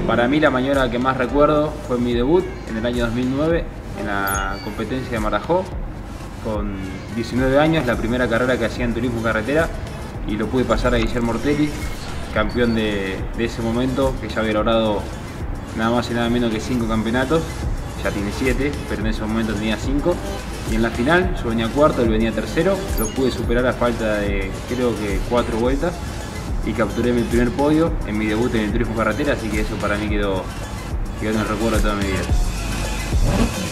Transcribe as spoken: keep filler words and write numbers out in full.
Para mí la maniobra que más recuerdo fue mi debut en el año dos mil nueve en la competencia de Marajó. Con diecinueve años, la primera carrera que hacía en turismo carretera, y lo pude pasar a Guillermo Ortelli, campeón de, de ese momento, que ya había logrado nada más y nada menos que cinco campeonatos. Ya tiene siete, pero en ese momento tenía cinco. Y en la final yo venía cuarto, él venía tercero, lo pude superar a falta de creo que cuatro vueltas y capturé mi primer podio en mi debut en el turismo carretera, así que eso para mí quedó, quedó en el recuerdo de toda mi vida.